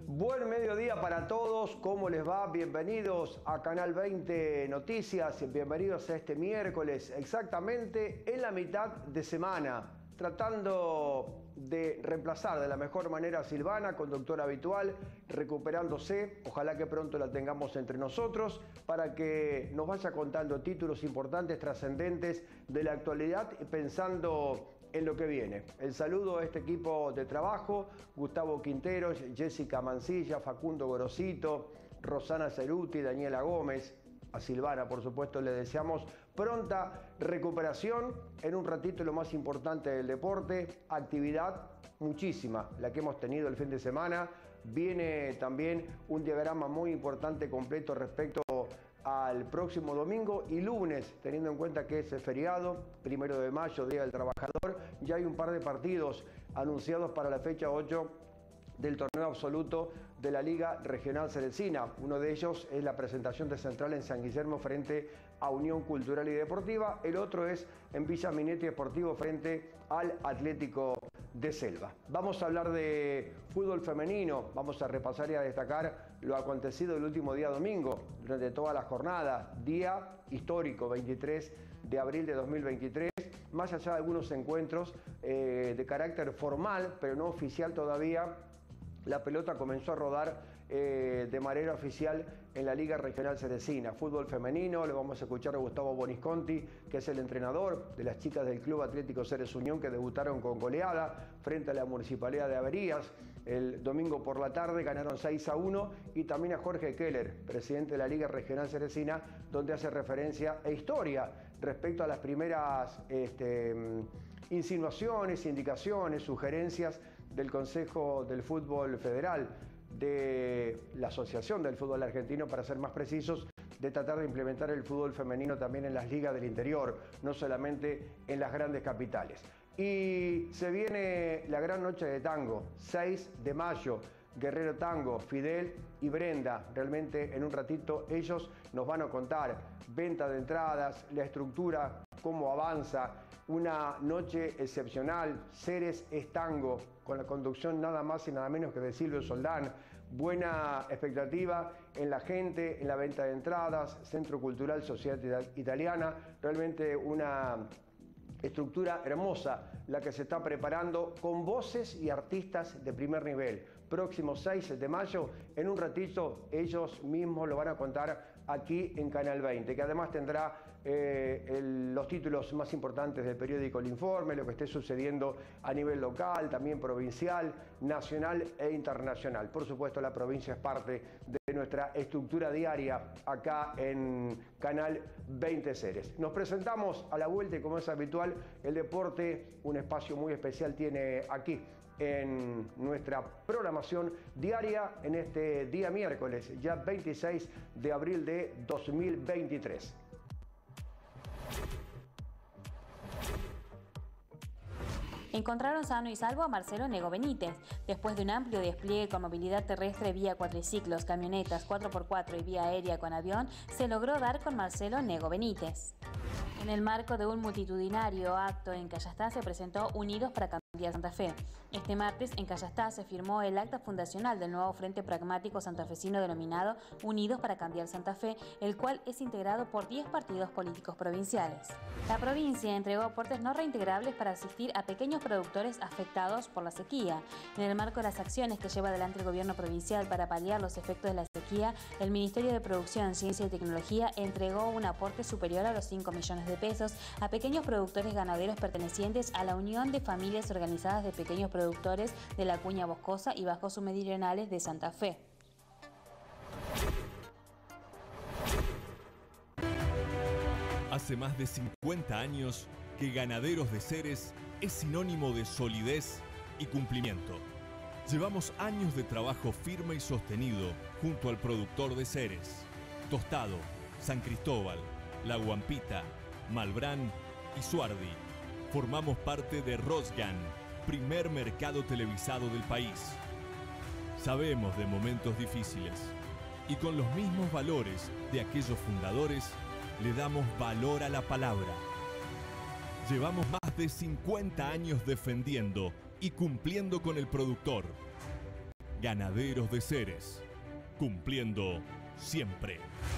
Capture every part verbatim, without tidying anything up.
Buen mediodía para todos, ¿cómo les va? Bienvenidos a Canal veinte Noticias, bienvenidos a este miércoles, exactamente en la mitad de semana, tratando de reemplazar de la mejor manera a Silvana, conductora habitual, recuperándose, ojalá que pronto la tengamos entre nosotros, para que nos vaya contando títulos importantes, trascendentes de la actualidad, pensando en lo que viene. El saludo a este equipo de trabajo: Gustavo Quinteros, Jessica Mancilla, Facundo Gorosito, Rosana Ceruti, Daniela Gómez. A Silvana, por supuesto, le deseamos pronta recuperación. En un ratito lo más importante del deporte, actividad muchísima, la que hemos tenido el fin de semana. Viene también un diagrama muy importante, completo respecto al próximo domingo y lunes, teniendo en cuenta que es el feriado, primero de mayo, Día del Trabajador. Ya hay un par de partidos anunciados para la fecha ocho del torneo absoluto de la Liga Regional Ceresina. Uno de ellos es la presentación de Central en San Guillermo frente a Unión Cultural y Deportiva. El otro es en Villa Minetti Deportivo frente al Atlético de Selva. Vamos a hablar de fútbol femenino, vamos a repasar y a destacar lo acontecido el último día domingo, durante toda la jornada, día histórico, veintitrés de abril de dos mil veintitrés. Más allá de algunos encuentros eh, de carácter formal, pero no oficial todavía, la pelota comenzó a rodar eh, de manera oficial en la Liga Regional Ceresina. Fútbol femenino, le vamos a escuchar a Gustavo Bonisconti, que es el entrenador de las chicas del Club Atlético Ceres Unión, que debutaron con goleada frente a la Municipalidad de Averías. El domingo por la tarde ganaron seis a uno, y también a Jorge Keller, presidente de la Liga Regional Ceresina, donde hace referencia e historia respecto a las primeras este, insinuaciones, indicaciones, sugerencias del Consejo del Fútbol Federal, de la Asociación del Fútbol Argentino, para ser más precisos, de tratar de implementar el fútbol femenino también en las ligas del interior, no solamente en las grandes capitales. Y se viene la gran noche de tango, seis de mayo, Guerrero Tango, Fidel y Brenda. Realmente en un ratito ellos nos van a contar venta de entradas, la estructura, cómo avanza. Una noche excepcional, Ceres es tango, con la conducción nada más y nada menos que de Silvio Soldán. Buena expectativa en la gente, en la venta de entradas, Centro Cultural Sociedad Italiana. Realmente una estructura hermosa la que se está preparando, con voces y artistas de primer nivel. Próximo seis de mayo, en un ratito ellos mismos lo van a contar aquí en Canal veinte, que además tendrá eh, el, los títulos más importantes del periódico El Informe, lo que esté sucediendo a nivel local, también provincial, nacional e internacional. Por supuesto, la provincia es parte de nuestra estructura diaria acá en Canal veinte Ceres. Nos presentamos a la vuelta y, como es habitual, el deporte, un espacio muy especial tiene aquí en nuestra programación diaria en este día miércoles, ya veintiséis de abril de dos mil veintitrés. Encontraron sano y salvo a Marcelo Nego Benítez. Después de un amplio despliegue con movilidad terrestre vía cuatriciclos, camionetas, cuatro por cuatro y vía aérea con avión, se logró dar con Marcelo Nego Benítez. En el marco de un multitudinario acto en Callastá se presentó Unidos para Cambiar Santa Fe. Este martes en Callastá se firmó el acta fundacional del nuevo Frente Pragmático Santafesino denominado Unidos para Cambiar Santa Fe, el cual es integrado por diez partidos políticos provinciales. La provincia entregó aportes no reintegrables para asistir a pequeños productores afectados por la sequía. En el marco de las acciones que lleva adelante el gobierno provincial para paliar los efectos de la sequía, el Ministerio de Producción, Ciencia y Tecnología entregó un aporte superior a los cinco millones de pesos a pequeños productores ganaderos pertenecientes a la Unión de Familias Organizadas de Pequeños Productores de la Cuña Boscosa y Bajos Submeridionales de Santa Fe. Hace más de cincuenta años que Ganaderos de Ceres es sinónimo de solidez y cumplimiento. Llevamos años de trabajo firme y sostenido junto al productor de Ceres, Tostado, San Cristóbal, La Guampita, Malbrán y Suardi. Formamos parte de Rosgan, primer mercado televisado del país. Sabemos de momentos difíciles y con los mismos valores de aquellos fundadores le damos valor a la palabra. Llevamos más de cincuenta años defendiendo y cumpliendo con el productor. Ganaderos de Ceres, cumpliendo siempre.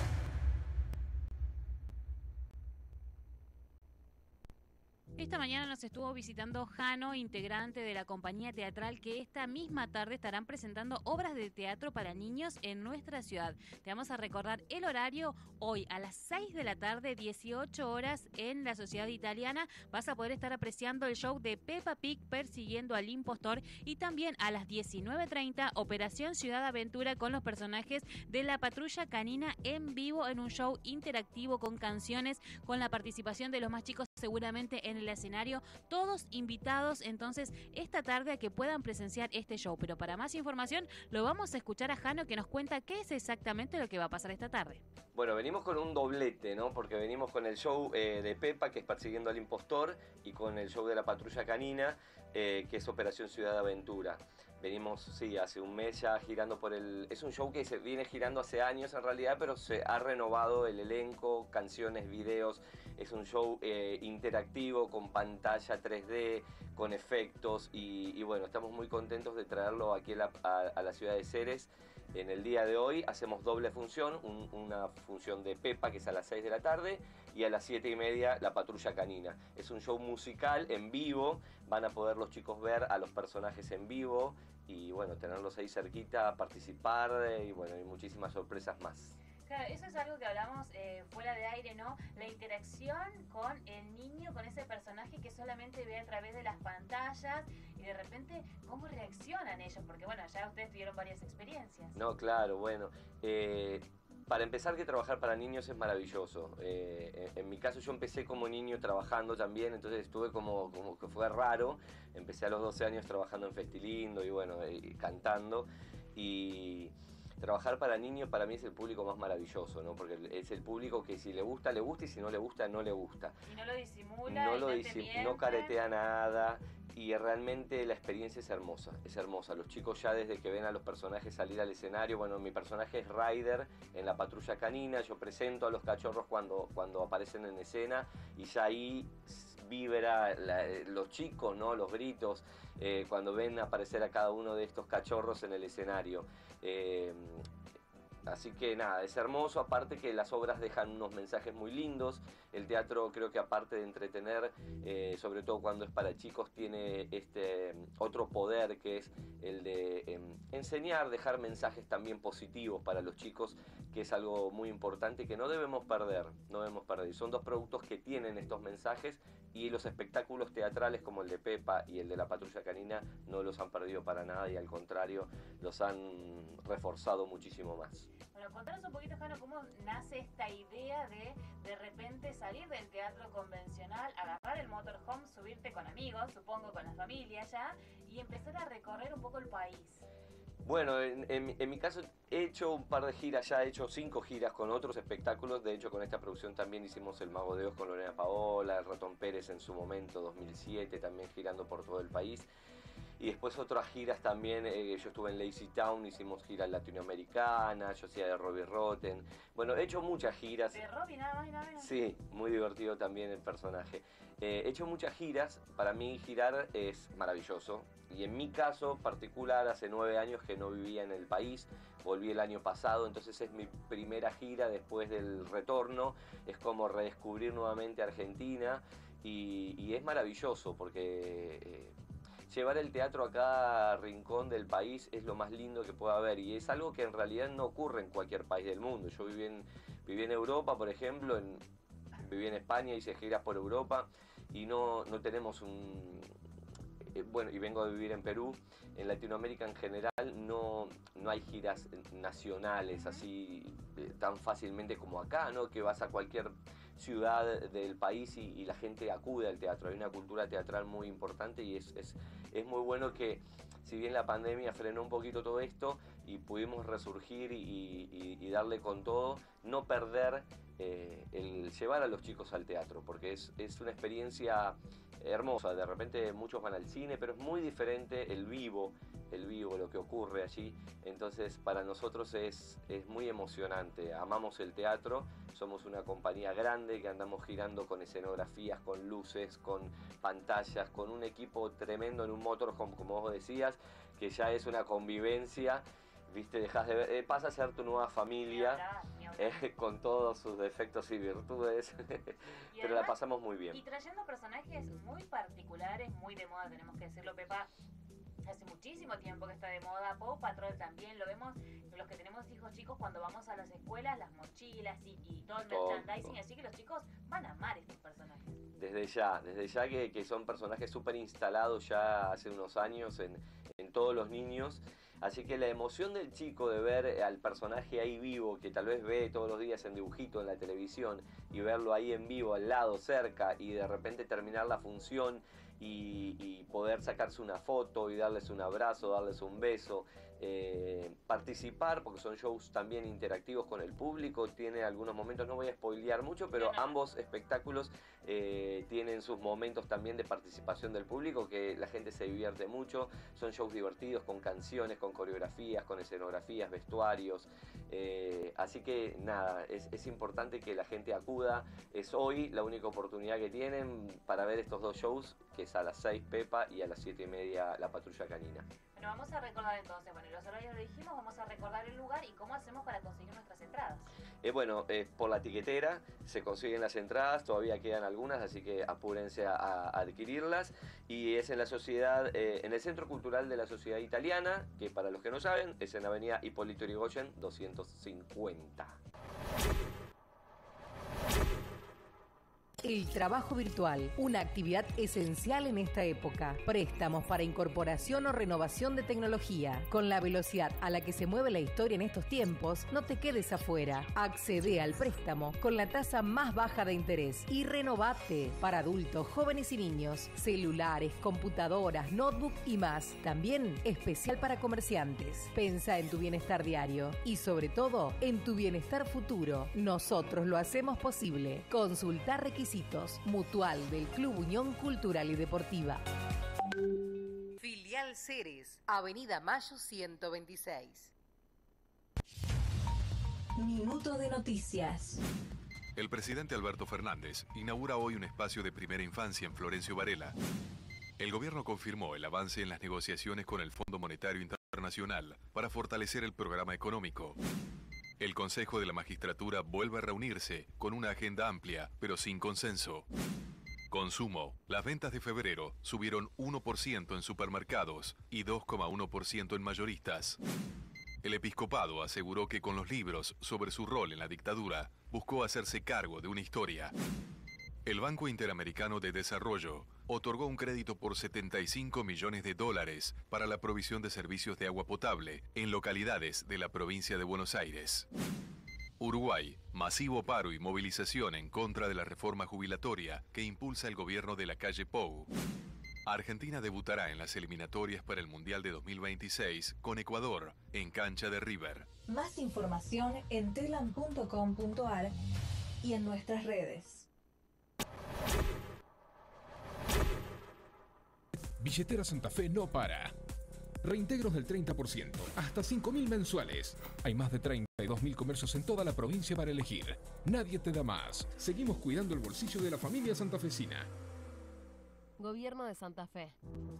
Esta mañana nos estuvo visitando Jano, integrante de la compañía teatral que esta misma tarde estarán presentando obras de teatro para niños en nuestra ciudad. Te vamos a recordar el horario hoy a las seis de la tarde, dieciocho horas en la Sociedad Italiana. Vas a poder estar apreciando el show de Peppa Pig persiguiendo al impostor y también a las diecinueve treinta Operación Ciudad Aventura con los personajes de la Patrulla Canina en vivo en un show interactivo con canciones, con la participación de los más chicos seguramente en el escenario, todos invitados entonces esta tarde a que puedan presenciar este show. Pero para más información lo vamos a escuchar a Jano, que nos cuenta qué es exactamente lo que va a pasar esta tarde. Bueno, venimos con un doblete, ¿no? Porque venimos con el show eh, de Peppa, que es Persiguiendo al Impostor, y con el show de la Patrulla Canina, eh, que es Operación Ciudad Aventura. Venimos, sí, hace un mes ya girando por el... Es un show que se viene girando hace años en realidad, pero se ha renovado el elenco, canciones, videos. Es un show eh, interactivo, con pantalla tres D, con efectos. Y, y bueno, estamos muy contentos de traerlo aquí a la, a, a la ciudad de Ceres. En el día de hoy hacemos doble función, un, una función de Peppa, que es a las seis de la tarde, y a las siete y media la Patrulla Canina. Es un show musical en vivo, van a poder los chicos ver a los personajes en vivo y bueno, tenerlos ahí cerquita, participar y bueno, hay muchísimas sorpresas más. Claro, eso es algo que hablamos eh, fuera de aire, ¿no? La interacción con el niño, con ese personaje que solamente ve a través de las pantallas y de repente cómo reaccionan ellos, porque bueno, ya ustedes tuvieron varias experiencias. No, claro, bueno, eh, para empezar que trabajar para niños es maravilloso. Eh, en, en mi caso yo empecé como niño trabajando también, entonces estuve como, como que fue raro. Empecé a los doce años trabajando en Festilindo y bueno, y cantando. Y trabajar para niños para mí es el público más maravilloso, ¿no? Porque es el público que si le gusta, le gusta, y si no le gusta, no le gusta. Y no lo disimula, no, y lo no, disim no caretea nada. Y realmente la experiencia es hermosa, es hermosa. Los chicos ya desde que ven a los personajes salir al escenario, bueno, mi personaje es Ryder en la Patrulla Canina, yo presento a los cachorros cuando, cuando aparecen en escena y ya ahí vibra la, los chicos, ¿no? Los gritos, eh, cuando ven aparecer a cada uno de estos cachorros en el escenario. Eh, Así que nada, es hermoso, aparte que las obras dejan unos mensajes muy lindos. El teatro creo que aparte de entretener, eh, sobre todo cuando es para chicos, tiene este otro poder que es el de eh, enseñar, dejar mensajes también positivos para los chicos, que es algo muy importante que no debemos perder, no debemos perder. Y son dos productos que tienen estos mensajes y los espectáculos teatrales como el de Peppa y el de la Patrulla Canina no los han perdido para nada y al contrario, los han reforzado muchísimo más. Bueno, contanos un poquito, Jano, cómo nace esta idea de de repente salir del teatro convencional, agarrar el motorhome, subirte con amigos, supongo con la familia ya, y empezar a recorrer un poco el país. Bueno, en, en, en mi caso he hecho un par de giras, ya he hecho cinco giras con otros espectáculos. De hecho, con esta producción también hicimos El Mago de Oz con Lorena Paola, El Ratón Pérez en su momento, dos mil siete, también girando por todo el país. Y después otras giras también, eh, yo estuve en Lazy Town, hicimos giras latinoamericanas, yo hacía de Robbie Rotten. Bueno, he hecho muchas giras. ¿De Robbie nada más y nada menos? Sí, muy divertido también el personaje. Eh, he hecho muchas giras, para mí girar es maravilloso. Y en mi caso particular, hace nueve años que no vivía en el país, volví el año pasado, entonces es mi primera gira después del retorno. Es como redescubrir nuevamente Argentina y, y es maravilloso porque... Eh, llevar el teatro a cada rincón del país es lo más lindo que pueda haber y es algo que en realidad no ocurre en cualquier país del mundo. Yo viví en, viví en Europa, por ejemplo, en, viví en España, hice giras por Europa y no, no tenemos un... Eh, bueno, y vengo de vivir en Perú. En Latinoamérica en general no, no hay giras nacionales así eh, tan fácilmente como acá, ¿no? Que vas a cualquier ciudad del país y, y la gente acude al teatro. Hay una cultura teatral muy importante y es, es, es muy bueno que, si bien la pandemia frenó un poquito todo esto y pudimos resurgir y, y, y darle con todo, no perder eh, el llevar a los chicos al teatro, porque es, es una experiencia hermosa. De repente muchos van al cine, pero es muy diferente el vivo, el vivo, lo que ocurre allí. Entonces para nosotros es, es muy emocionante. Amamos el teatro, somos una compañía grande que andamos girando con escenografías, con luces, con pantallas, con un equipo tremendo en un motorhome, como vos decías, que ya es una convivencia, viste, dejas de ver, eh, pasa a ser tu nueva familia, eh, con todos sus defectos y virtudes, y pero además, la pasamos muy bien. Y trayendo personajes muy particulares, muy de moda, tenemos que decirlo, Pepa. Hace muchísimo tiempo que está de moda. Paw Patrol también lo vemos los que tenemos hijos chicos cuando vamos a las escuelas, las mochilas y, y todo el todo, merchandising, todo. Así que los chicos van a amar estos personajes. Desde ya, desde ya que, que son personajes súper instalados ya hace unos años en, en todos los niños. Así que la emoción del chico de ver al personaje ahí vivo, que tal vez ve todos los días en dibujito en la televisión, y verlo ahí en vivo, al lado, cerca, y de repente terminar la función y, y poder sacarse una foto y darles un abrazo, darles un beso, eh, participar, porque son shows también interactivos con el público, tiene algunos momentos, no voy a spoilear mucho, pero ambos espectáculos eh, tienen sus momentos también de participación del público, que la gente se divierte mucho, son shows divertidos con canciones, con coreografías, con escenografías, vestuarios, eh, así que nada, es, es importante que la gente acuda, es hoy la única oportunidad que tienen para ver estos dos shows, que es a las seis Pepa y a las siete y media La Patrulla Canina. Bueno, vamos a recordar entonces, bueno, los horarios lo dijimos, vamos a recordar el lugar y cómo hacemos para conseguir nuestras entradas. Eh, bueno, eh, por la tiquetera se consiguen las entradas, todavía quedan algunas, así que apúrense a, a adquirirlas. Y es en la sociedad, eh, en el Centro Cultural de la Sociedad Italiana, que para los que no saben, es en la avenida Hipólito Yrigoyen doscientos cincuenta. El trabajo virtual, una actividad esencial en esta época. Préstamos para incorporación o renovación de tecnología. Con la velocidad a la que se mueve la historia en estos tiempos, no te quedes afuera. Accede al préstamo con la tasa más baja de interés y renovate para adultos, jóvenes y niños. Celulares, computadoras, notebook y más. También especial para comerciantes. Pensa en tu bienestar diario y sobre todo en tu bienestar futuro. Nosotros lo hacemos posible. Consultar requisitos. Mutual del Club Unión Cultural y Deportiva. Filial Ceres, Avenida Mayo ciento veintiséis. Minuto de noticias. El presidente Alberto Fernández inaugura hoy un espacio de primera infancia en Florencio Varela. El gobierno confirmó el avance en las negociaciones con el Fondo Monetario Internacional para fortalecer el programa económico. El Consejo de la Magistratura vuelve a reunirse con una agenda amplia, pero sin consenso. Consumo. Las ventas de febrero subieron uno por ciento en supermercados y dos coma uno por ciento en mayoristas. El episcopado aseguró que con los libros sobre su rol en la dictadura, buscó hacerse cargo de una historia. El Banco Interamericano de Desarrollo otorgó un crédito por setenta y cinco millones de dólares para la provisión de servicios de agua potable en localidades de la provincia de Buenos Aires. Uruguay, masivo paro y movilización en contra de la reforma jubilatoria que impulsa el gobierno de la calle Pou. Argentina debutará en las eliminatorias para el Mundial de dos mil veintiséis con Ecuador en cancha de River. Más información en telam punto com punto ar y en nuestras redes. Billetera Santa Fe no para. Reintegros del treinta por ciento, hasta cinco mil mensuales. Hay más de treinta y dos mil comercios en toda la provincia para elegir. Nadie te da más. Seguimos cuidando el bolsillo de la familia santafesina. Gobierno de Santa Fe.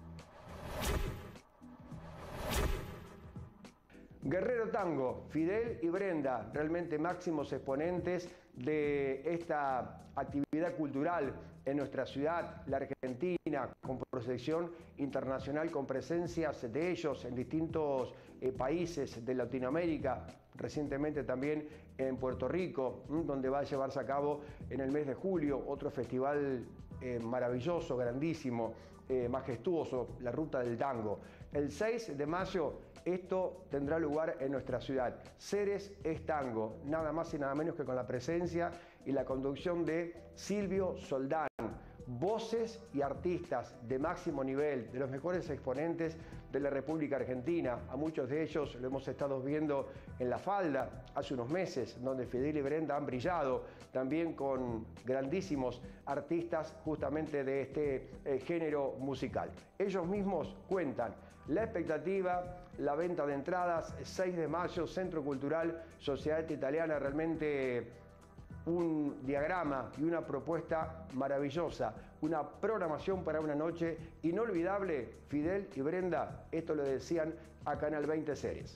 Guerrero Tango, Fidel y Brenda, realmente máximos exponentes de esta actividad cultural en nuestra ciudad, la Argentina, con proyección internacional, con presencias de ellos en distintos eh, países de Latinoamérica, recientemente también en Puerto Rico, donde va a llevarse a cabo en el mes de julio otro festival eh, maravilloso, grandísimo, eh, majestuoso, la Ruta del Tango. El seis de mayo esto tendrá lugar en nuestra ciudad. Ceres es Tango, nada más y nada menos que con la presencia y la conducción de Silvio Soldán. Voces y artistas de máximo nivel, de los mejores exponentes de la República Argentina. A muchos de ellos lo hemos estado viendo en La Falda hace unos meses, donde Fidel y Brenda han brillado, también con grandísimos artistas justamente de este eh, género musical. Ellos mismos cuentan la expectativa, la venta de entradas, seis de mayo, Centro Cultural Sociedad Italiana, realmente un diagrama y una propuesta maravillosa, una programación para una noche inolvidable. Fidel y Brenda, esto lo decían a Canal veinte Series.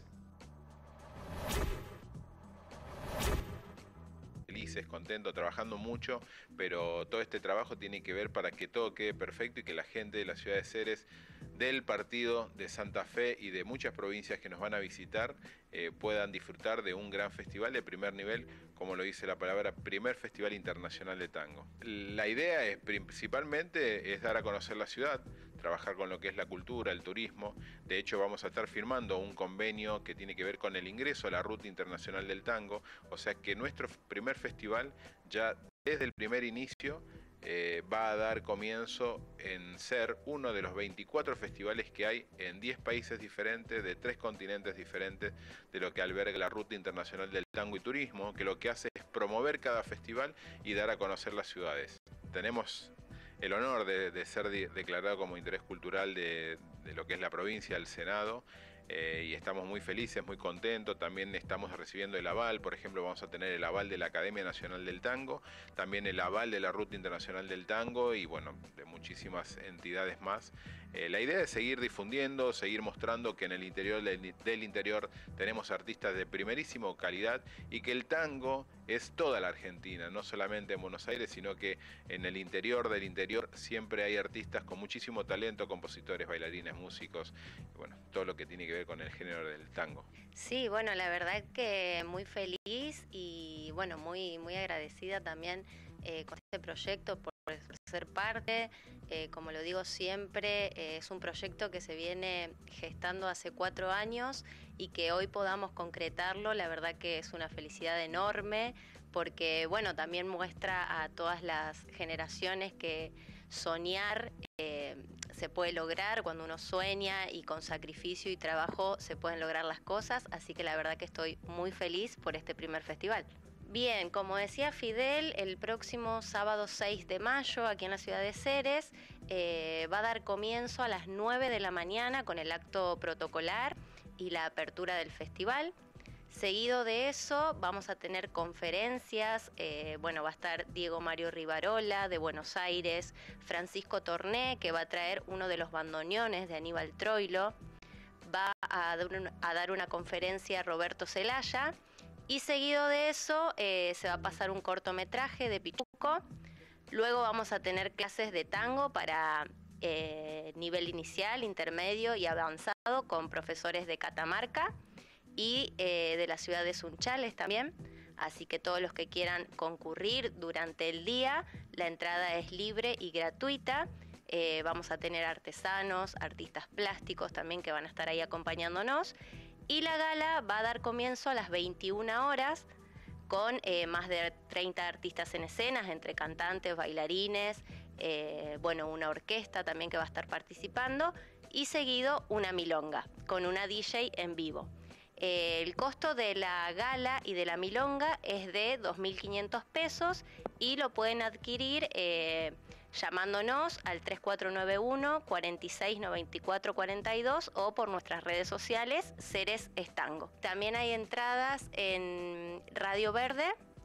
Felices, contentos, trabajando mucho, pero todo este trabajo tiene que ver para que todo quede perfecto y que la gente de la ciudad de Ceres, del partido de Santa Fe y de muchas provincias que nos van a visitar eh, puedan disfrutar de un gran festival de primer nivel, como lo dice la palabra, primer Festival Internacional de Tango. La idea es principalmente es dar a conocer la ciudad, trabajar con lo que es la cultura, el turismo. De hecho, vamos a estar firmando un convenio que tiene que ver con el ingreso a la Ruta Internacional del Tango, o sea que nuestro primer festival ya desde el primer inicio eh, va a dar comienzo en ser uno de los veinticuatro festivales que hay en diez países diferentes, de tres continentes diferentes, de lo que alberga la Ruta Internacional del Tango y Turismo, que lo que hace es promover cada festival y dar a conocer las ciudades. Tenemos el honor de, de ser de, declarado como interés cultural de, de lo que es la provincia, el Senado, eh, y estamos muy felices, muy contentos. También estamos recibiendo el aval, por ejemplo, vamos a tener el aval de la Academia Nacional del Tango, también el aval de la Ruta Internacional del Tango y bueno, de muchísimas entidades más. Eh, la idea es seguir difundiendo, seguir mostrando que en el interior del, del interior tenemos artistas de primerísima calidad y que el tango es toda la Argentina, no solamente en Buenos Aires, sino que en el interior del interior siempre hay artistas con muchísimo talento, compositores, bailarines, músicos, y bueno, todo lo que tiene que ver con el género del tango. Sí, bueno, la verdad que muy feliz y bueno, muy, muy agradecida también eh, con este proyecto por ser parte. Eh, como lo digo siempre, eh, es un proyecto que se viene gestando hace cuatro años y que hoy podamos concretarlo, la verdad que es una felicidad enorme porque, bueno, también muestra a todas las generaciones que soñar eh, se puede lograr cuando uno sueña y con sacrificio y trabajo se pueden lograr las cosas, así que la verdad que estoy muy feliz por este primer festival. Bien, como decía Fidel, el próximo sábado seis de mayo, aquí en la ciudad de Ceres, eh, va a dar comienzo a las nueve de la mañana con el acto protocolar y la apertura del festival. Seguido de eso, vamos a tener conferencias, eh, bueno, va a estar Diego Mario Rivarola de Buenos Aires, Francisco Torné, que va a traer uno de los bandoneones de Aníbal Troilo, va a dar, un, a dar una conferencia Roberto Celaya. Y seguido de eso eh, se va a pasar un cortometraje de Pituco. Luego vamos a tener clases de tango para eh, nivel inicial, intermedio y avanzado con profesores de Catamarca y eh, de la ciudad de Sunchales también. Así que todos los que quieran concurrir durante el día, la entrada es libre y gratuita. Eh, vamos a tener artesanos, artistas plásticos también que van a estar ahí acompañándonos. Y la gala va a dar comienzo a las veintiuna horas con eh, más de treinta artistas en escenas, entre cantantes, bailarines, eh, bueno, una orquesta también que va a estar participando y seguido una milonga con una D J en vivo. Eh, el costo de la gala y de la milonga es de dos mil quinientos pesos y lo pueden adquirir eh, llamándonos al tres cuatro nueve uno, cuatro seis nueve cuatro cuatro dos o por nuestras redes sociales Ceres Estango. También hay entradas en Radio Verde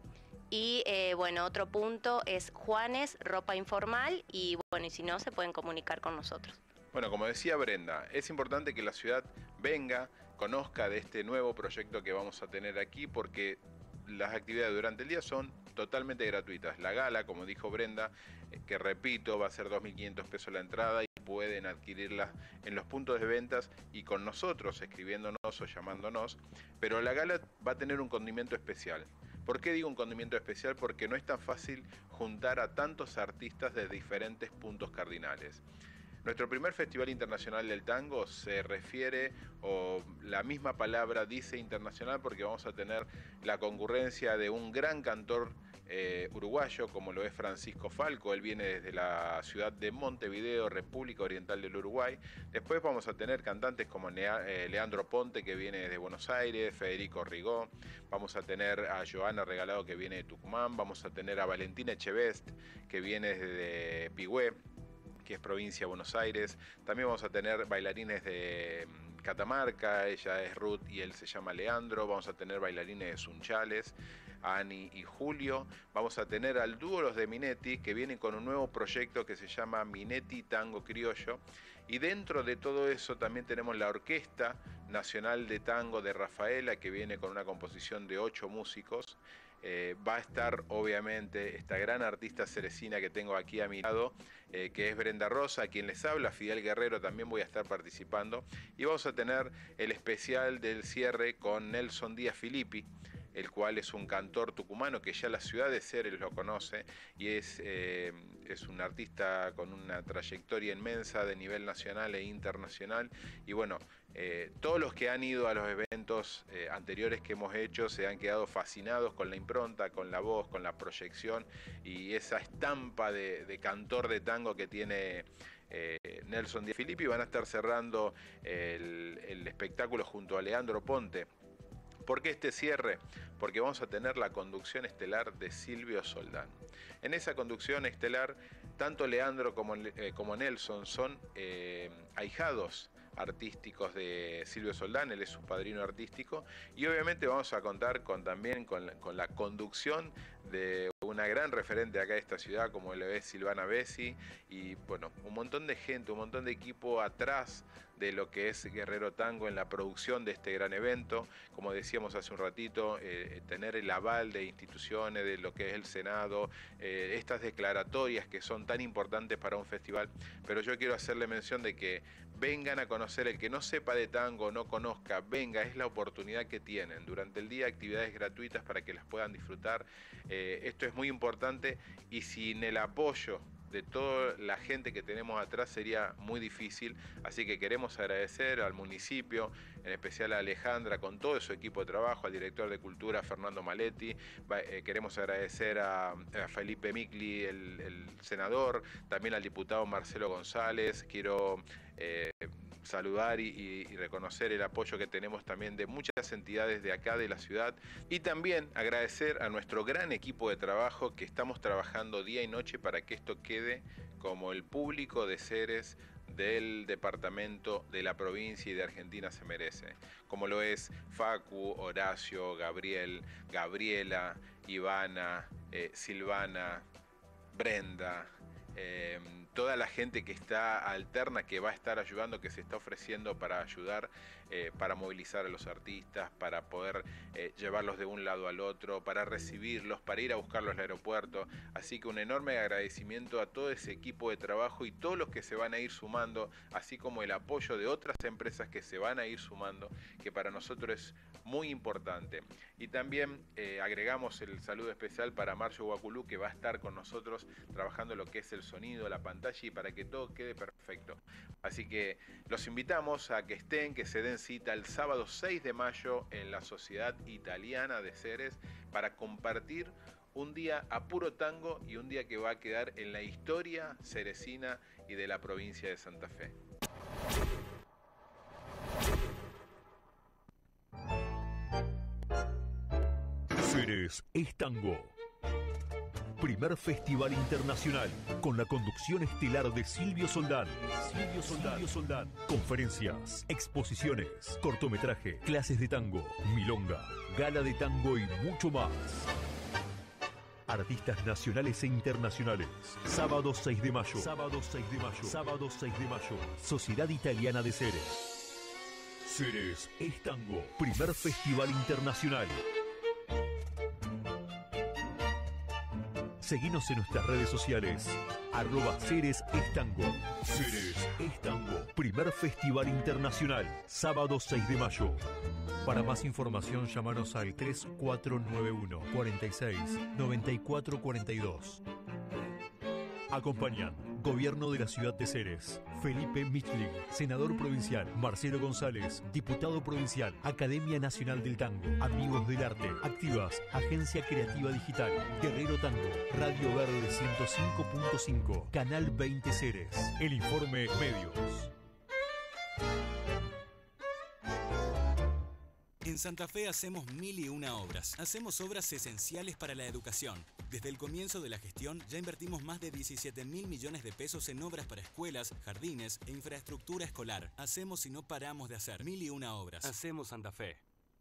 y eh, bueno, otro punto es Juanes, ropa informal y bueno, y si no se pueden comunicar con nosotros. Bueno, como decía Brenda, es importante que la ciudad venga, conozca de este nuevo proyecto que vamos a tener aquí porque las actividades durante el día son totalmente gratuitas. La gala, como dijo Brenda, que repito, va a ser dos mil quinientos pesos la entrada y pueden adquirirla en los puntos de ventas y con nosotros, escribiéndonos o llamándonos. Pero la gala va a tener un condimento especial. ¿Por qué digo un condimento especial? Porque no es tan fácil juntar a tantos artistas de diferentes puntos cardinales. Nuestro primer Festival Internacional del Tango se refiere, o la misma palabra dice internacional, porque vamos a tener la concurrencia de un gran cantor eh, uruguayo, como lo es Francisco Falco. Él viene desde la ciudad de Montevideo, República Oriental del Uruguay. Después vamos a tener cantantes como Leandro Ponte, que viene desde Buenos Aires, Federico Rigó. Vamos a tener a Joana Regalado, que viene de Tucumán. Vamos a tener a Valentina Echevest, que viene desde Pigüé. que es provincia de Buenos Aires. También vamos a tener bailarines de Catamarca, ella es Ruth y él se llama Leandro. Vamos a tener bailarines de Sunchales, Ani y Julio. Vamos a tener al dúo Los de Minetti, que vienen con un nuevo proyecto que se llama Minetti Tango Criollo. Y dentro de todo eso también tenemos la Orquesta Nacional de Tango de Rafaela, que viene con una composición de ocho músicos. Eh, va a estar obviamente esta gran artista cerecina que tengo aquí a mi lado, eh, que es Brenda Rosa, a quien les habla, Fidel Guerrero, también voy a estar participando. Y vamos a tener el especial del cierre con Nelson Díaz Filippi, el cual es un cantor tucumano que ya la ciudad de Ceres lo conoce y es, eh, es un artista con una trayectoria inmensa de nivel nacional e internacional. Y bueno, eh, todos los que han ido a los eventos eh, anteriores que hemos hecho se han quedado fascinados con la impronta, con la voz, con la proyección y esa estampa de, de cantor de tango que tiene Eh, Nelson Díaz Filippi. Van a estar cerrando el, el espectáculo junto a Leandro Ponte. ¿Por qué este cierre? Porque vamos a tener la conducción estelar de Silvio Soldán. En esa conducción estelar, tanto Leandro como, eh, como Nelson son eh, ahijados artísticos de Silvio Soldán, él es su padrino artístico, y obviamente vamos a contar con, también con la, con la conducción de una gran referente acá de esta ciudad como lo es Silvana Bessi, y bueno, un montón de gente, un montón de equipo atrás de lo que es Guerrero Tango en la producción de este gran evento. Como decíamos hace un ratito, eh, tener el aval de instituciones, de lo que es el Senado, eh, estas declaratorias que son tan importantes para un festival, pero yo quiero hacerle mención de que vengan a conocer, el que no sepa de tango, no conozca, venga, es la oportunidad que tienen. Durante el día actividades gratuitas para que las puedan disfrutar. Eh, esto es muy importante y sin el apoyo de toda la gente que tenemos atrás sería muy difícil, así que queremos agradecer al municipio, en especial a Alejandra con todo su equipo de trabajo, al director de Cultura Fernando Maletti, eh, queremos agradecer a, a Felipe Micli, el, el senador, también al diputado Marcelo González. Quiero eh, saludar y, y, y reconocer el apoyo que tenemos también de muchas entidades de acá de la ciudad y también agradecer a nuestro gran equipo de trabajo que estamos trabajando día y noche para que esto quede como el público de Ceres del departamento, de la provincia y de Argentina se merece, como lo es Facu, Horacio, Gabriel, Gabriela, Ivana, eh, Silvana, Brenda, eh, toda la gente que está alterna, que va a estar ayudando, que se está ofreciendo para ayudar, eh, para movilizar a los artistas, para poder eh, llevarlos de un lado al otro, para recibirlos, para ir a buscarlos al aeropuerto. Así que un enorme agradecimiento a todo ese equipo de trabajo y todos los que se van a ir sumando, así como el apoyo de otras empresas que se van a ir sumando, que para nosotros es muy importante. Y también eh, agregamos el saludo especial para Marcio Guaculú, que va a estar con nosotros trabajando lo que es el sonido, la pantalla, y para que todo quede perfecto. Así que los invitamos a que estén, que se den cita el sábado seis de mayo en la Sociedad Italiana de Ceres para compartir un día a puro tango y un día que va a quedar en la historia ceresina y de la provincia de Santa Fe. Ceres es tango. Primer Festival Internacional, con la conducción estelar de Silvio Soldán. Silvio Soldán. Silvio Soldán. Conferencias, exposiciones, cortometraje, clases de tango, milonga, gala de tango y mucho más. Artistas nacionales e internacionales. Sábado seis de mayo. Sábado seis de mayo. Sábado seis de mayo. Sociedad Italiana de Ceres. Ceres es tango. Primer Festival Internacional. Seguinos en nuestras redes sociales, arroba Ceres es tango. Ceres es tango. Primer Festival Internacional, sábado seis de mayo. Para más información, llámanos al tres cuatro nueve uno, cuatro seis, nueve cuatro cuatro dos. Acompañan Gobierno de la Ciudad de Ceres, Felipe Michling, Senador Provincial, Marcelo González, Diputado Provincial, Academia Nacional del Tango, Amigos del Arte, Activas, Agencia Creativa Digital, Guerrero Tango, Radio Verde ciento cinco punto cinco, Canal veinte Ceres. El informe Medios. En Santa Fe hacemos mil y una obras. Hacemos obras esenciales para la educación. Desde el comienzo de la gestión ya invertimos más de diecisiete mil millones de pesos en obras para escuelas, jardines e infraestructura escolar. Hacemos y no paramos de hacer mil y una obras. Hacemos Santa Fe.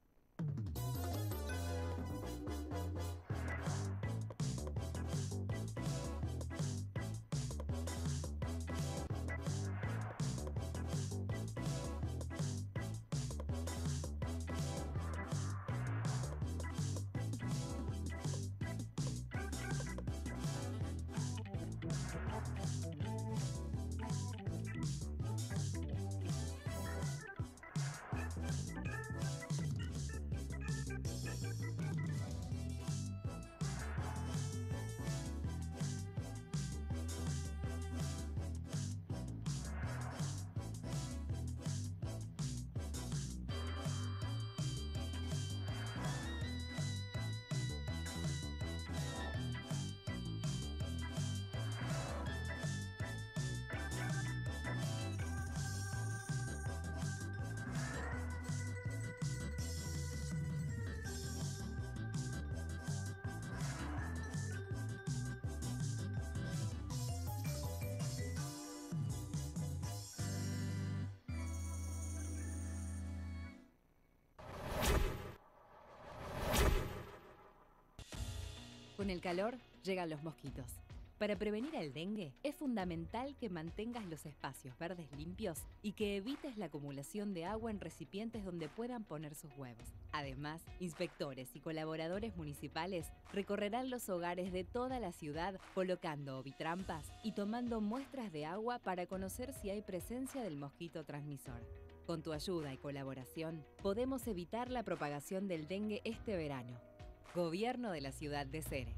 Con el calor llegan los mosquitos. Para prevenir el dengue, es fundamental que mantengas los espacios verdes limpios y que evites la acumulación de agua en recipientes donde puedan poner sus huevos. Además, inspectores y colaboradores municipales recorrerán los hogares de toda la ciudad colocando ovitrampas y tomando muestras de agua para conocer si hay presencia del mosquito transmisor. Con tu ayuda y colaboración, podemos evitar la propagación del dengue este verano. Gobierno de la Ciudad de Ceres.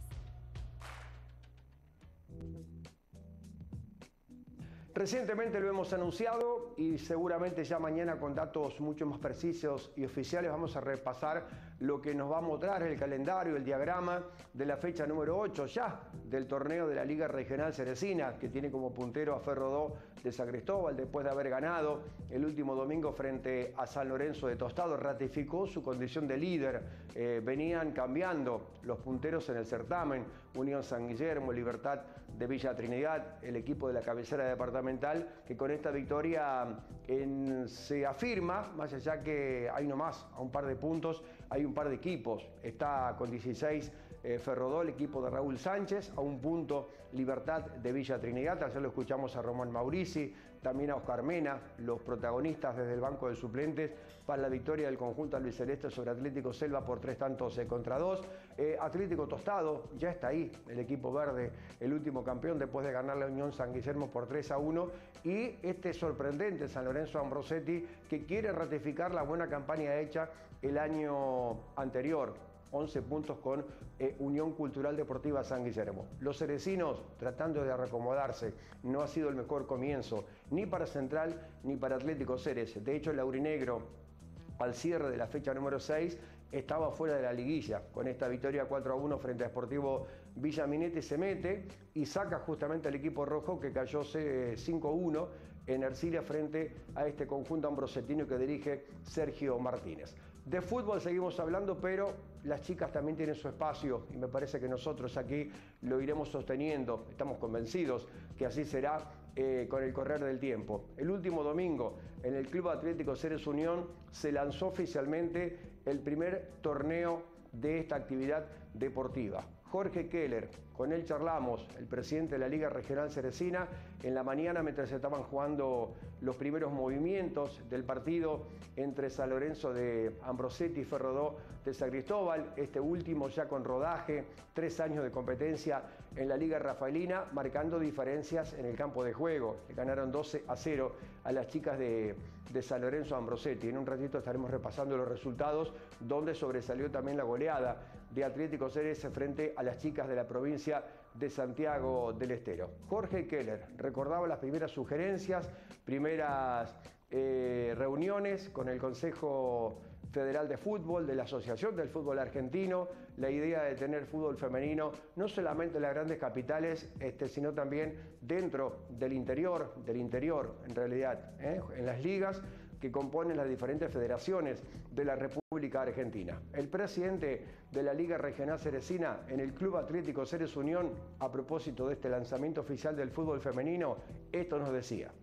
Recientemente lo hemos anunciado y seguramente ya mañana con datos mucho más precisos y oficiales vamos a repasar lo que nos va a mostrar el calendario, el diagrama de la fecha número ocho ya del torneo de la Liga Regional Ceresina, que tiene como puntero a Ferrodó de San Cristóbal después de haber ganado el último domingo frente a San Lorenzo de Tostado. Ratificó su condición de líder. Eh, venían cambiando los punteros en el certamen. Unión San Guillermo, Libertad de Villa Trinidad, el equipo de la cabecera departamental, que con esta victoria en, se afirma, más allá que hay nomás a un par de puntos, hay un par de equipos. Está con dieciséis eh, Ferrodó, el equipo de Raúl Sánchez, a un punto Libertad de Villa Trinidad. Ayer lo escuchamos a Román Maurici, también a Oscar Mena, los protagonistas desde el banco de suplentes para la victoria del conjunto albiceleste sobre Atlético Selva por tres tantos eh, contra dos. Eh, Atlético Tostado, ya está ahí el equipo verde, el último campeón después de ganar la Unión San Guillermo por tres a uno. Y este sorprendente San Lorenzo Ambrosetti, que quiere ratificar la buena campaña hecha el año anterior. once puntos con eh, Unión Cultural Deportiva San Guillermo. Los cerecinos tratando de reacomodarse. No ha sido el mejor comienzo, ni para Central ni para Atlético Ceres. De hecho, el aurinegro, al cierre de la fecha número seis, estaba fuera de la liguilla. Con esta victoria cuatro a uno frente a Sportivo Villa Minetti se mete y saca justamente al equipo rojo, que cayó cinco a uno en Ercilia frente a este conjunto ambrosetino que dirige Sergio Martínez. De fútbol seguimos hablando, pero las chicas también tienen su espacio y me parece que nosotros aquí lo iremos sosteniendo. Estamos convencidos que así será eh, con el correr del tiempo. El último domingo en el Club Atlético Ceres Unión se lanzó oficialmente el primer torneo de esta actividad deportiva. Jorge Keller, con él charlamos, el presidente de la Liga Regional Ceresina, en la mañana mientras estaban jugando los primeros movimientos del partido entre San Lorenzo de Ambrosetti y Ferrodó de San Cristóbal, este último ya con rodaje, tres años de competencia en la Liga Rafaelina, marcando diferencias en el campo de juego. Le ganaron doce a cero a las chicas de, de San Lorenzo Ambrosetti. En un ratito estaremos repasando los resultados, donde sobresalió también la goleada de Atlético Ceres frente a las chicas de la provincia de Santiago del Estero. Jorge Keller recordaba las primeras sugerencias, primeras eh, reuniones con el Consejo Federal de Fútbol, de la Asociación del Fútbol Argentino, la idea de tener fútbol femenino no solamente en las grandes capitales, este, sino también dentro del interior, del interior en realidad, ¿eh? en las ligas, que componen las diferentes federaciones de la República Argentina. El presidente de la Liga Regional Ceresina en el Club Atlético Ceres Unión, a propósito de este lanzamiento oficial del fútbol femenino, esto nos decía.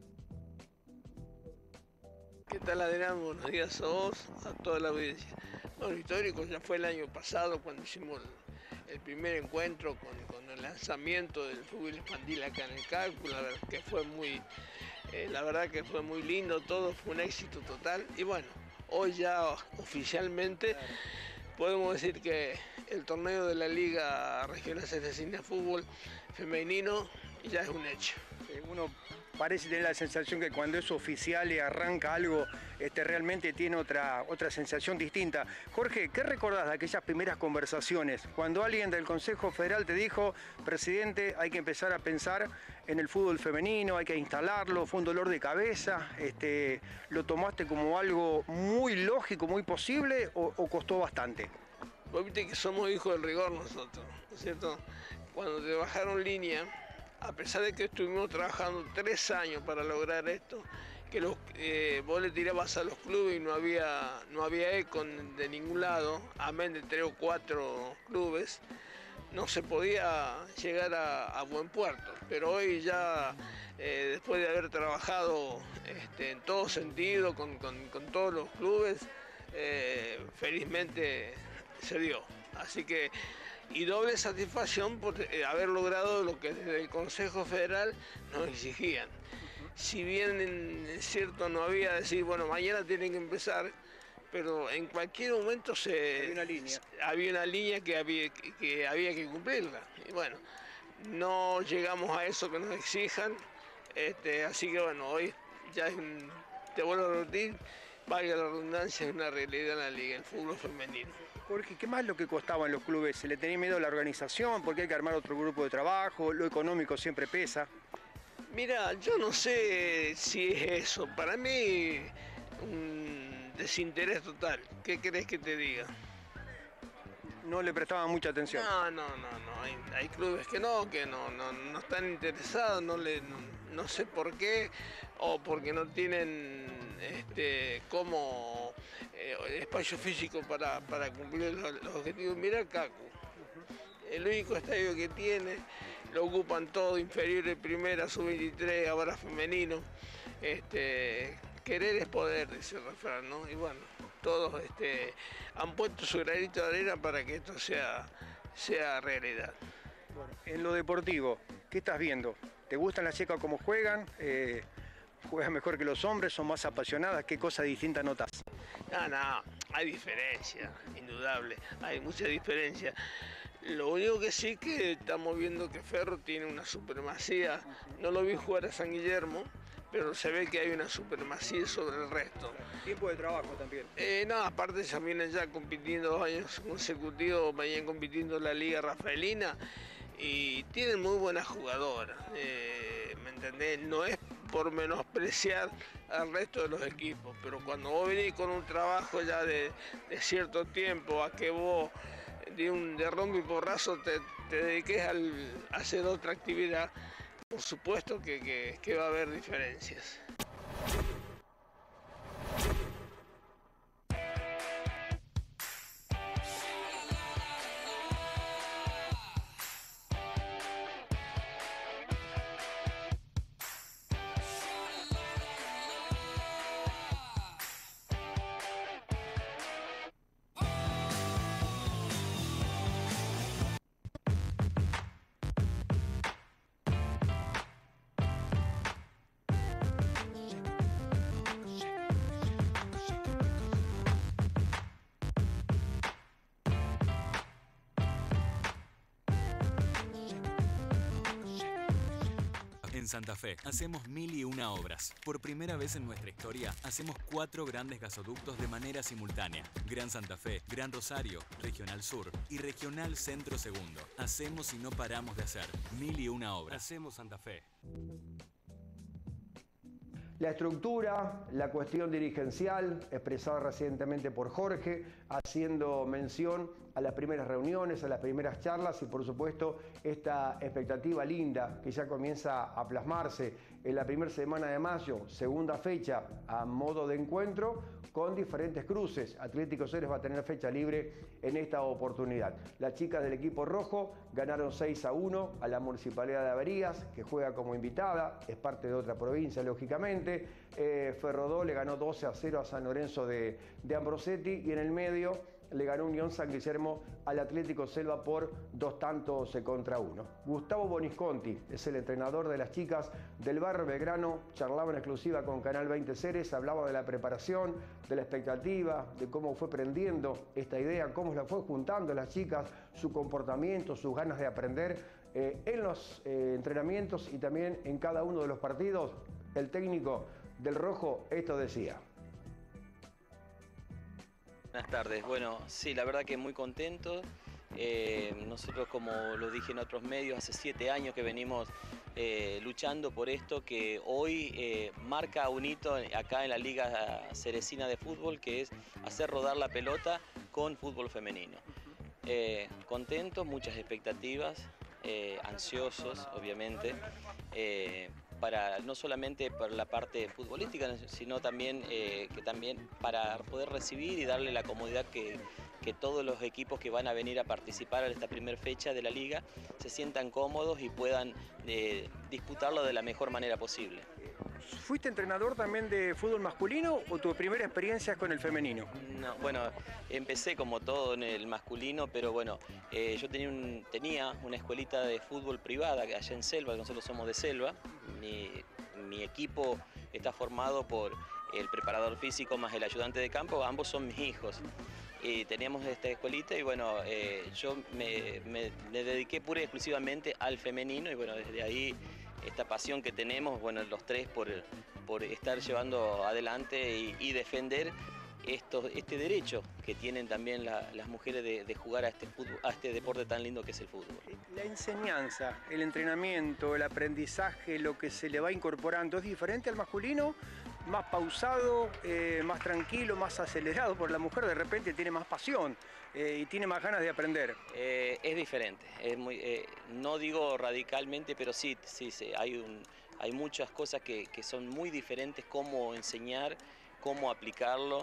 ¿Qué tal, Adrián? Buenos días a vos, a toda la audiencia. Bueno, histórico ya fue el año pasado cuando hicimos el, el primer encuentro con, con el lanzamiento del fútbol infantil acá en el Cálculo, la verdad que fue muy, eh, la verdad que fue muy lindo, todo fue un éxito total. Y bueno, hoy ya oficialmente podemos decir que el torneo de la Liga Regional Ceresina de Fútbol Femenino ya es un hecho. Uno parece tener la sensación que cuando es oficial y arranca algo, este, realmente tiene otra, otra sensación distinta. Jorge, ¿qué recordás de aquellas primeras conversaciones? Cuando alguien del Consejo Federal te dijo, presidente, hay que empezar a pensar en el fútbol femenino, hay que instalarlo, fue un dolor de cabeza, este, ¿lo tomaste como algo muy lógico, muy posible o, o costó bastante? Vos viste que somos hijos del rigor nosotros, ¿no es cierto? Cuando te bajaron línea, a pesar de que estuvimos trabajando tres años para lograr esto, que los, eh, vos le tirabas a los clubes y no había, no había eco de ningún lado, amén de tres o cuatro clubes, no se podía llegar a, a buen puerto. Pero hoy ya, eh, después de haber trabajado este, en todo sentido, con, con, con todos los clubes, eh, felizmente se dio. Así que y doble satisfacción por haber logrado lo que desde el Consejo Federal nos exigían. Si bien es cierto no había decir, bueno, mañana tienen que empezar, pero en cualquier momento se, había una línea, había una línea que, había, que había que cumplirla. Y bueno, no llegamos a eso que nos exijan, este, así que bueno, hoy ya es un, te vuelvo a repetir, valga la redundancia, es una realidad en la liga, el fútbol femenino. Jorge, ¿qué más lo que costaba en los clubes? ¿Se le tenía miedo a la organización? ¿Porque hay que armar otro grupo de trabajo? ¿Lo económico siempre pesa? Mira, yo no sé si es eso. Para mí, un desinterés total. ¿Qué querés que te diga? No le prestaban mucha atención. No, no, no, no. Hay, hay clubes que no, que no, no, no están interesados, no, le, no, no sé por qué, o porque no tienen este, como eh, espacio físico para, para cumplir los, los objetivos. Mira el Cacu, el único estadio que tiene, lo ocupan todo, inferior de primera, sub veintitrés, ahora femenino. Este, querer es poder, dice el refrán, ¿no? Y bueno, todos este, han puesto su granito de arena para que esto sea, sea realidad. Bueno, en lo deportivo, ¿qué estás viendo? ¿Te gustan las chicas como juegan? Eh, ¿Juegan mejor que los hombres? ¿Son más apasionadas? ¿Qué cosa distinta notas? No, no, hay diferencia, indudable, hay mucha diferencia. Lo único que sí que estamos viendo que Ferro tiene una supremacía, no lo vi jugar a San Guillermo, pero se ve que hay una supremacía sobre el resto. Tiempo de trabajo también. Eh, no, aparte ya vienen ya compitiendo dos años consecutivos, venían compitiendo en la Liga Rafaelina y tienen muy buenas jugadoras, eh, ¿me entendés? No es por menospreciar al resto de los equipos, pero cuando vos venís con un trabajo ya de, de cierto tiempo, a que vos de un de rombo y porrazo te, te dediques al, a hacer otra actividad, por supuesto que, que, que va a haber diferencias. En Santa Fe, hacemos mil y una obras. Por primera vez en nuestra historia, hacemos cuatro grandes gasoductos de manera simultánea. Gran Santa Fe, Gran Rosario, Regional Sur y Regional Centro Segundo. Hacemos y no paramos de hacer. Mil y una obras. Hacemos Santa Fe. La estructura, la cuestión dirigencial, expresada recientemente por Jorge, haciendo mención a las primeras reuniones, a las primeras charlas y por supuesto esta expectativa linda que ya comienza a plasmarse en la primera semana de mayo, segunda fecha a modo de encuentro con diferentes cruces. Atlético Ceres va a tener fecha libre en esta oportunidad. Las chicas del equipo rojo ganaron seis a uno a la Municipalidad de Averías, que juega como invitada, es parte de otra provincia lógicamente. Eh, Ferrodó le ganó doce a cero a San Lorenzo de, de Ambrosetti y en el medio le ganó Unión San Guillermo al Atlético Selva por dos tantos contra uno. Gustavo Bonisconti es el entrenador de las chicas del Barrio Belgrano, charlaba en exclusiva con Canal veinte Ceres, hablaba de la preparación, de la expectativa, de cómo fue prendiendo esta idea, cómo la fue juntando las chicas, su comportamiento, sus ganas de aprender eh, en los eh, entrenamientos y también en cada uno de los partidos. El técnico del Rojo esto decía. Buenas tardes. Bueno, sí, la verdad que muy contento. Eh, nosotros, como lo dije en otros medios, hace siete años que venimos eh, luchando por esto, que hoy eh, marca un hito acá en la Liga Ceresina de Fútbol, que es hacer rodar la pelota con fútbol femenino. Eh, contentos, muchas expectativas, eh, ansiosos, obviamente. Eh, para no solamente para la parte futbolística, sino también eh, que también para poder recibir y darle la comodidad que, que todos los equipos que van a venir a participar en esta primera fecha de la liga se sientan cómodos y puedan eh, disputarlo de la mejor manera posible. ¿Fuiste entrenador también de fútbol masculino o tu primera experiencia es con el femenino? No, bueno, empecé como todo en el masculino, pero bueno, eh, yo tenía, un, tenía una escuelita de fútbol privada allá en Selva, nosotros somos de Selva. Mi, mi equipo está formado por el preparador físico más el ayudante de campo, ambos son mis hijos. Y teníamos esta escuelita y bueno, eh, yo me, me, me dediqué pura y exclusivamente al femenino y bueno, desde ahí esta pasión que tenemos, bueno, los tres por, por estar llevando adelante y, y defender esto, este derecho que tienen también la, las mujeres de, de jugar a este, fútbol, a este deporte tan lindo que es el fútbol. La enseñanza, el entrenamiento, el aprendizaje, lo que se le va incorporando, ¿es diferente al masculino? Más pausado, eh, más tranquilo, más acelerado, porque la mujer de repente tiene más pasión eh, y tiene más ganas de aprender. Eh, es diferente, es muy, eh, no digo radicalmente, pero sí, sí, sí hay, un, hay muchas cosas que, que son muy diferentes, cómo enseñar, cómo aplicarlo,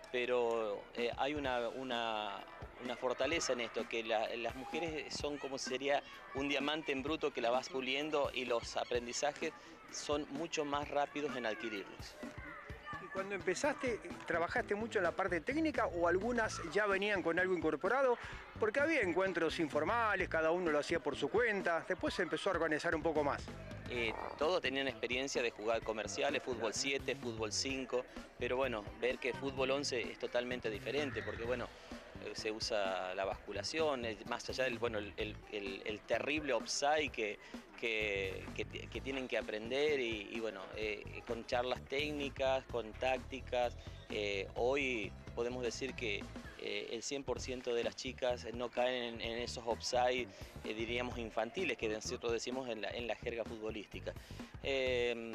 pero eh, hay una, una, una fortaleza en esto, que la, las mujeres son como sería un diamante en bruto que la vas puliendo y los aprendizajes son mucho más rápidos en adquirirlos. ¿Y cuando empezaste, trabajaste mucho en la parte técnica o algunas ya venían con algo incorporado? Porque había encuentros informales, cada uno lo hacía por su cuenta, después se empezó a organizar un poco más. Eh, todos tenían experiencia de jugar comerciales, fútbol siete, fútbol cinco, pero bueno, ver que fútbol once es totalmente diferente, porque bueno, se usa la basculación, más allá del bueno, el, el, el, el terrible offside que, que, que, que tienen que aprender y, y bueno, eh, con charlas técnicas, con tácticas, eh, hoy podemos decir que eh, el cien por ciento de las chicas no caen en, en esos offside, eh, diríamos infantiles, que nosotros decimos en la, en la jerga futbolística. Eh,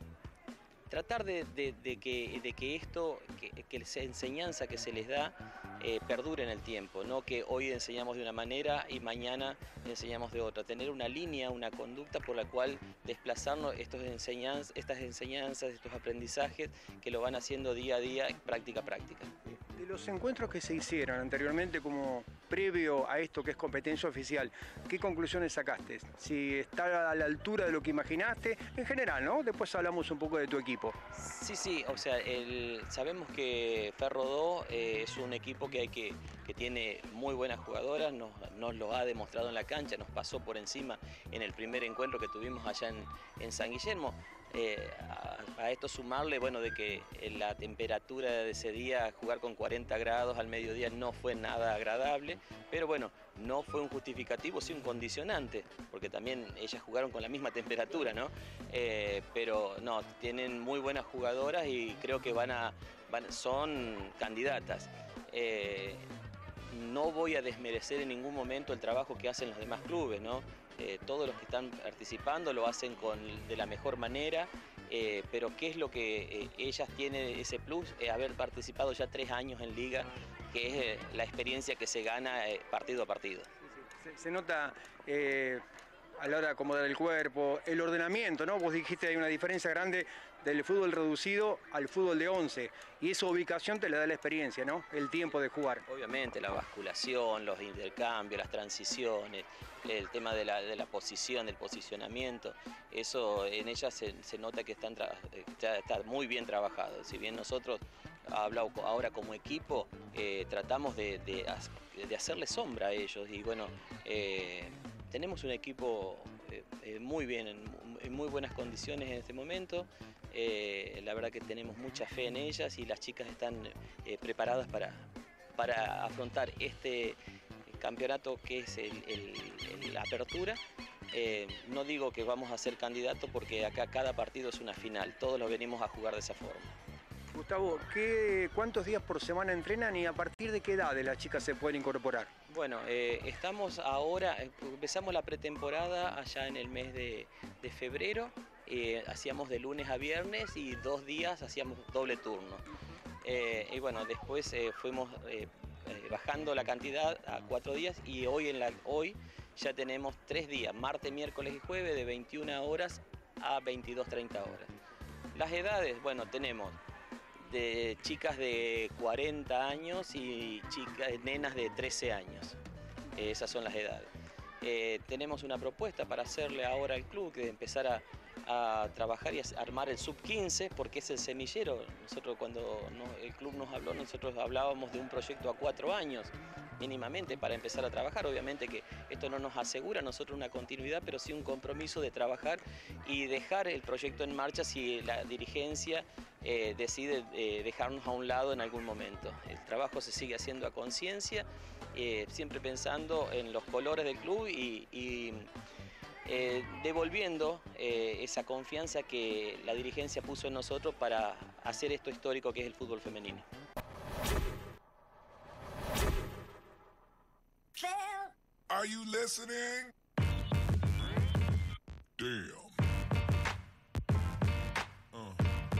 tratar de, de, de, que, de que esto, que, que esa enseñanza que se les da, eh, perdure en el tiempo, no que hoy enseñamos de una manera y mañana enseñamos de otra. Tener una línea, una conducta por la cual desplazarnos estos enseñanzas, estas enseñanzas, estos aprendizajes que lo van haciendo día a día, práctica a práctica. De los encuentros que se hicieron anteriormente como previo a esto que es competencia oficial, ¿qué conclusiones sacaste? Si está a la altura de lo que imaginaste, en general, ¿no? Después hablamos un poco de tu equipo. Sí, sí, o sea, el, sabemos que Ferrodó eh, es un equipo que, hay que, que tiene muy buenas jugadoras, nos, nos lo ha demostrado en la cancha, nos pasó por encima en el primer encuentro que tuvimos allá en, en San Guillermo. Eh, a, a esto sumarle, bueno, de que la temperatura de ese día, jugar con cuarenta grados al mediodía no fue nada agradable, pero bueno, no fue un justificativo, sí un condicionante, porque también ellas jugaron con la misma temperatura, ¿no? Eh, pero no, tienen muy buenas jugadoras y creo que van a, van, son candidatas. Eh, no voy a desmerecer en ningún momento el trabajo que hacen los demás clubes, ¿no? Eh, todos los que están participando lo hacen con, de la mejor manera, eh, pero ¿qué es lo que eh, ellas tienen ese plus? Eh, haber participado ya tres años en liga, que que es eh, la experiencia que se gana eh, partido a partido. Se, se nota eh, a la hora de acomodar el cuerpo, el ordenamiento, ¿no? Vos dijiste hay una diferencia grande del fútbol reducido al fútbol de once, y esa ubicación te la da la experiencia, ¿no? El tiempo de jugar. Obviamente, la basculación, los intercambios, las transiciones, el tema de la, de la posición, del posicionamiento, eso en ellas se, se nota que están ya está muy bien trabajado. Si bien nosotros, hablado ahora como equipo, eh, tratamos de, de, de hacerle sombra a ellos, y bueno, eh, tenemos un equipo eh, muy bien, en, en muy buenas condiciones en este momento. Eh, la verdad que tenemos mucha fe en ellas y las chicas están eh, preparadas para, para afrontar este campeonato que es el, el, el, la apertura. Eh, no digo que vamos a ser candidatos porque acá cada partido es una final, todos lo venimos a jugar de esa forma. Gustavo, ¿qué, ¿cuántos días por semana entrenan y a partir de qué edad de las chicas se pueden incorporar? Bueno, eh, estamos ahora, empezamos la pretemporada allá en el mes de, de febrero, eh, hacíamos de lunes a viernes y dos días hacíamos doble turno. Eh, y bueno, después eh, fuimos eh, eh, bajando la cantidad a cuatro días y hoy, en la, hoy ya tenemos tres días, martes, miércoles y jueves, de veintiuna horas a veintidós treinta horas. Las edades, bueno, tenemos de chicas de cuarenta años y chicas, nenas de trece años. Eh, esas son las edades. Eh, tenemos una propuesta para hacerle ahora al club, que de empezar a, a trabajar y a armar el sub quince, porque es el semillero. Nosotros cuando no, el club nos habló, nosotros hablábamos de un proyecto a cuatro años, mínimamente, para empezar a trabajar. Obviamente que esto no nos asegura a nosotros una continuidad, pero sí un compromiso de trabajar y dejar el proyecto en marcha si la dirigencia eh, decide eh, dejarnos a un lado en algún momento. El trabajo se sigue haciendo a conciencia, eh, siempre pensando en los colores del club y, y eh, devolviendo eh, esa confianza que la dirigencia puso en nosotros para hacer esto histórico que es el fútbol femenino. Are you listening? Damn. Uh.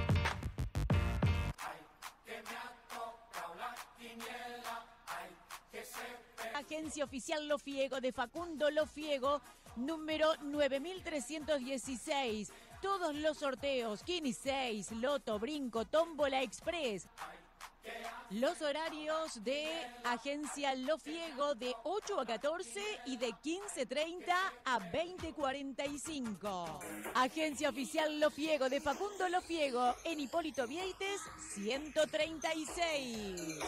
Agencia Oficial Lofiego de Facundo Lofiego, número nueve mil trescientos dieciséis. Todos los sorteos, Kini seis, Loto, Brinco, Tómbola Express. Los horarios de Agencia Lofiego de ocho a catorce y de quince treinta a veinte cuarenta y cinco. Agencia Oficial Lofiego de Facundo Lofiego en Hipólito Vieites ciento treinta y seis.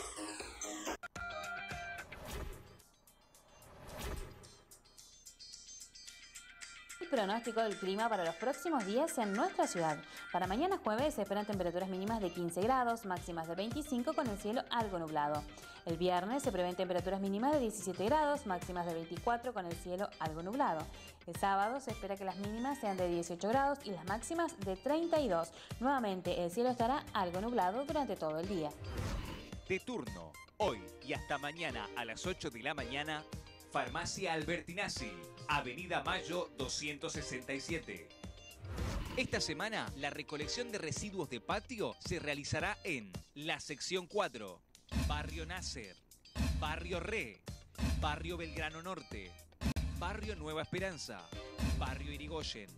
Pronóstico del clima para los próximos días en nuestra ciudad. Para mañana jueves se esperan temperaturas mínimas de quince grados, máximas de veinticinco con el cielo algo nublado. El viernes se prevén temperaturas mínimas de diecisiete grados, máximas de veinticuatro con el cielo algo nublado. El sábado se espera que las mínimas sean de dieciocho grados y las máximas de treinta y dos. Nuevamente el cielo estará algo nublado durante todo el día. De turno, hoy y hasta mañana a las ocho de la mañana, Farmacia Albertinazzi, Avenida Mayo doscientos sesenta y siete. Esta semana, la recolección de residuos de patio se realizará en la sección cuatro, Barrio Nasser, Barrio Re, Barrio Belgrano Norte, Barrio Nueva Esperanza, Barrio Irigoyen.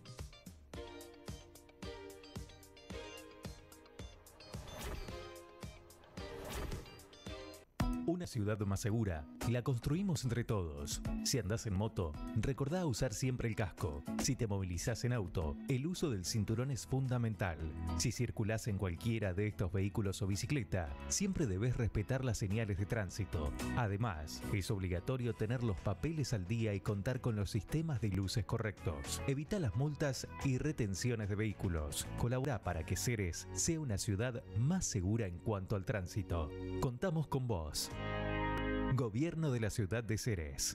Una ciudad más segura, la construimos entre todos. Si andás en moto, recordá usar siempre el casco. Si te movilizás en auto, el uso del cinturón es fundamental. Si circulás en cualquiera de estos vehículos o bicicleta, siempre debes respetar las señales de tránsito. Además, es obligatorio tener los papeles al día y contar con los sistemas de luces correctos. Evita las multas y retenciones de vehículos. Colabora para que Ceres sea una ciudad más segura en cuanto al tránsito. Contamos con vos. Gobierno de la Ciudad de Ceres.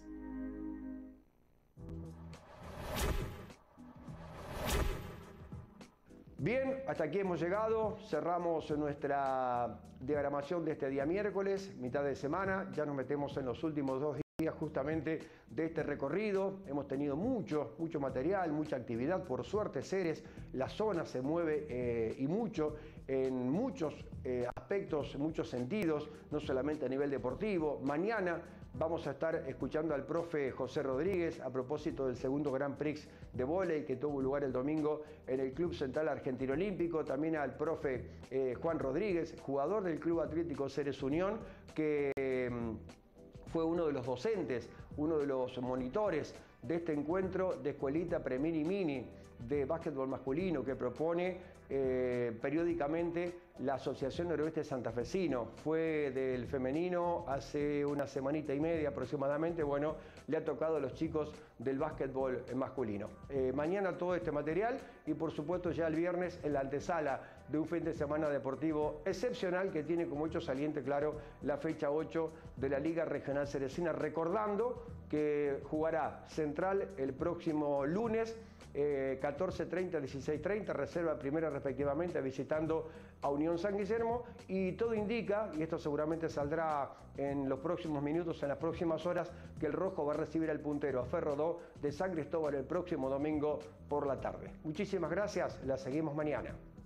Bien, hasta aquí hemos llegado. Cerramos nuestra diagramación de este día miércoles, mitad de semana. Ya nos metemos en los últimos dos días justamente de este recorrido. Hemos tenido mucho, mucho material, mucha actividad. Por suerte, Ceres, la zona se mueve eh, y mucho en muchos eh, aspectos, en muchos sentidos, no solamente a nivel deportivo. Mañana vamos a estar escuchando al profe José Rodríguez a propósito del segundo Grand Prix de vóley que tuvo lugar el domingo en el Club Central Argentino Olímpico. También al profe eh, Juan Rodríguez, jugador del Club Atlético Ceres Unión, que eh, fue uno de los docentes, uno de los monitores de este encuentro de escuelita pre-mini mini de básquetbol masculino que propone eh, periódicamente la Asociación Noroeste Santafesino. Fue del femenino hace una semanita y media aproximadamente. Bueno, le ha tocado a los chicos del básquetbol masculino. Eh, mañana todo este material y por supuesto ya el viernes en la antesala de un fin de semana deportivo excepcional que tiene como hecho saliente, claro, la fecha ocho de la Liga Regional Ceresina, recordando que jugará Central el próximo lunes eh, catorce treinta, dieciséis treinta, reserva primera respectivamente, visitando a Unión San Guillermo, y todo indica, y esto seguramente saldrá en los próximos minutos, en las próximas horas, que el Rojo va a recibir al puntero, a Ferro dos de San Cristóbal, el próximo domingo por la tarde. Muchísimas gracias, la seguimos mañana.